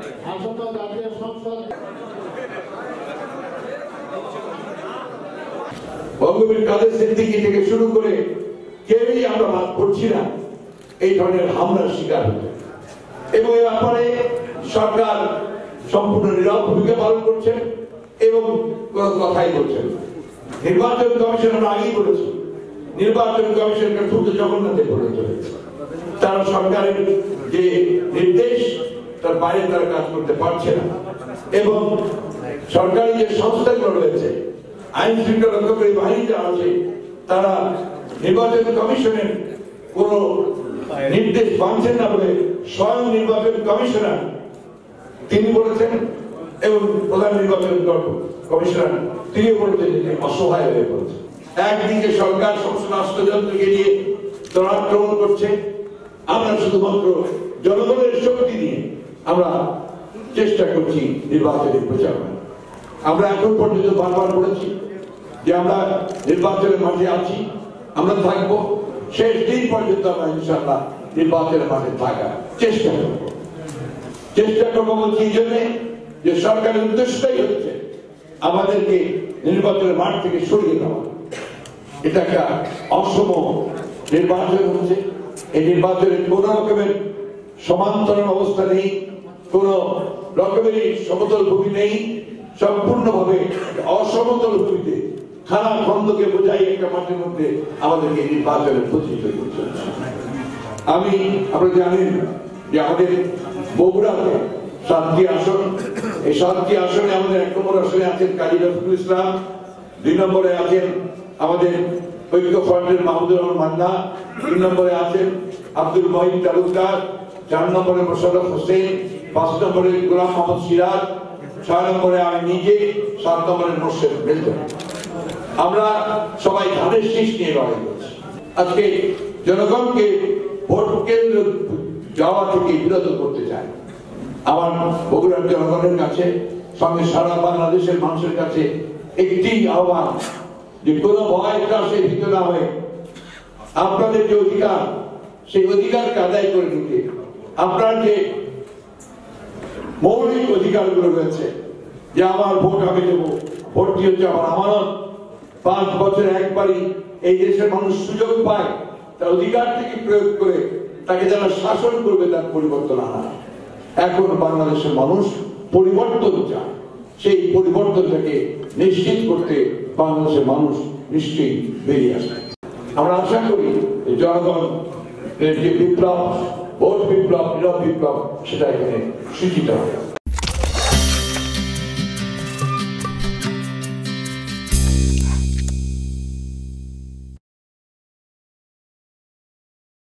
বঙ্গবীর কাদের সিদ্দিকী থেকে শুরু করে কেউই আমরা বাদ করছি না এই ধরনের হামলার শিকার হতে, এবং এ ব্যাপারে সরকার সম্পূর্ণ নীরব ভূমিকা পালন করছেন এবং কোনো কথাই বলছেন। নির্বাচন কমিশন আমরা আগেই বলেছি, নির্বাচন কমিশনকে দ্রুত জগন্নাথে পরিণত হয়েছে। তারা সরকারের যে নির্দেশ তার বাইরে তারা কাজ করতে পারছে না, এবং সরকারি যে সংস্থাগুলো রয়েছে, আইন শৃঙ্খলা রক্ষাকারী বাহিনী যারা আছে, তারা নির্বাচন কমিশনের কোন নির্দেশ মানছেন না বলে স্বয়ং নির্বাচন কমিশনার তিনি বলেছেন, এবং প্রধান নির্বাচন কমিশনার তিনি বলেছেন যে অসহায় হয়ে পড়েছে। একদিকে সরকার সমস্ত রাষ্ট্রযন্ত্রকে নিয়ে তারা আক্রমণ করছে, আমরা শুধুমাত্র জনগণের শক্তি নিয়ে আমরা চেষ্টা করছি নির্বাচনের প্রচারণা। আমরা এখন পর্যন্ত বারবার বলেছি যে আমরা নির্বাচনের মাঠে আছি, আমরা থাকবো শেষ দিন পর্যন্ত। আমরা ইনশাআল্লাহ নির্বাচনের মাঠে থাকার চেষ্টা করবো বলছি এই জন্যে যে সরকারের উদ্দেশ্যটাই হচ্ছে আমাদেরকে নির্বাচনের মাঠ থেকে সরিয়ে দেওয়া। এটা একটা অসম নির্বাচন হচ্ছে, এই নির্বাচনের কোন রকমের সমান্তরাল অবস্থা নেই, কোন রকমেরই সমতল ভূমি নেই, সম্পূর্ণভাবে অসমতল ভূমিতে খানা খন্দকে বোঝাই একটা মাঠের মধ্যে আমাদেরকে নির্বাচনের প্রতিযোগিতা করতে হচ্ছে। আপনারা জানেন যে আমাদের বগুড়াতে 7টি আসন, এই 7টি আসনে আমাদের 1 নম্বর আসনে আছেন কাজী নজরুল ইসলাম, 2 নম্বরে আছেন আমাদের ঐক্য ফ্রন্টের মাহমুদুর রহমান মান্না, 3 নম্বরে আছেন আব্দুল মহিদ তালুকদার, 4 নম্বরে মোশাররফ হোসেন, 5 নম্বরে গোলাম মোহাম্মদ সিরাজ, 6 নম্বরে আমি নিজে, 7 নম্বরে মোর্শেদ বেলজন। আমরা সবাই ধানের শীষ নিয়ে লড়াই করছি। আজকে জনগণকে ভোট কেন্দ্র যাওয়া থেকে বিরত করতে চাই। আমার বগুড়ার জনগণের কাছে, সঙ্গে সারা বাংলাদেশের মানুষের কাছে একটি আহ্বান, যে কোনো ভয় ত্রাসের ভিতরে না হয়ে আপনাদের যে অধিকার, সেই অধিকারকে আদায় করে নিতে, আপনার যে মৌলিক অধিকারগুলো রয়েছে, যে আমার ভোট আমি দেবো, ভোটটি হচ্ছে আমার আমানত, 5 বছরে একবারই এই দেশের মানুষ সুযোগ পায় তার অধিকার থেকে প্রয়োগ করে তাকে যারা শাসন করবে তার পরিবর্তন আনা। এখন বাংলাদেশের মানুষ পরিবর্তন চায়, সেই পরিবর্তনটাকে নিশ্চিত করতে বাংলাদেশের মানুষ নিশ্চয়ই বেরিয়ে আসে। আমরা আশা করি জনগণ যে বিপ্লব, ভোট বিপ্লব, নীরব বিপ্লব, সেটা এখানে সূচিত হবে।